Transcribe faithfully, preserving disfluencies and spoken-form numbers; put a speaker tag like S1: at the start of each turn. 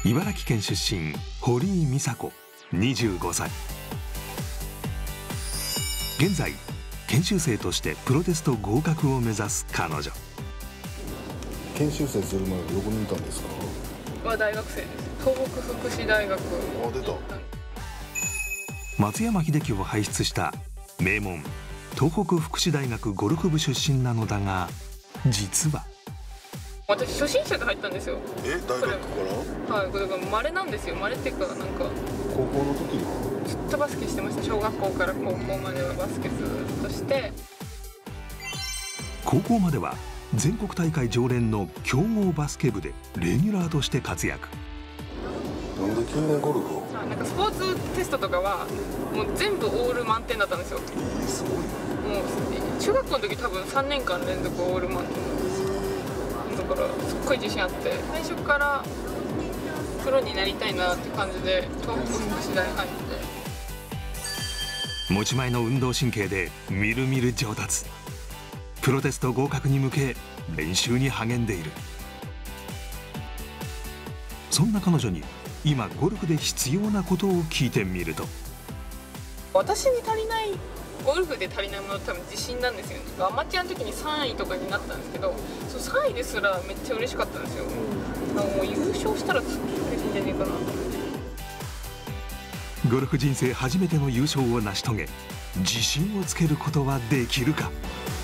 S1: 茨城県出身、堀井美佐子にじゅうごさい。現在研修生としてプロテスト合格を目指す彼女。
S2: 研修生する前はどこにいたんですか？
S3: は大学生です。東北福祉大学。
S2: あ、出た。
S1: 松山英樹を輩出した名門東北福祉大学ゴルフ部出身なのだが、実は
S3: 私初心者で入ったんですよ。
S2: え、大学から？
S3: はい、これが稀なんですよ。稀っていうか、なんか
S2: 高校の時は
S3: ずっとバスケしてました。小学校から高校まではバスケずっとして、
S1: 高校までは全国大会常連の強豪バスケ部でレギュラーとして活躍。
S2: なんで急にゴルフを？
S3: なんかスポーツテストとかはもう全部オール満点だったんですよ。
S2: えー、すごい。
S3: もう中学校の時多分さんねんかん連続オール満点だからすっごい自信あって、最初からプロになりたいなって感じで東北福祉大入って、
S1: 持ち前の運動神経でみるみる上達。プロテスト合格に向け練習に励んでいる。そんな彼女に今ゴルフで必要なことを聞いてみると、
S3: 私に足りない、ゴルフで足りないもの多分自信なんですよね。アマチュアの時にさんいとかになったんですけど、そのさんいですらめっちゃ嬉しかったんですよ。なんかもう優勝したらすっごい嬉しいんじゃねえかなと思って。
S1: ゴルフ人生初めての優勝を成し遂げ、自信をつけることはできるか。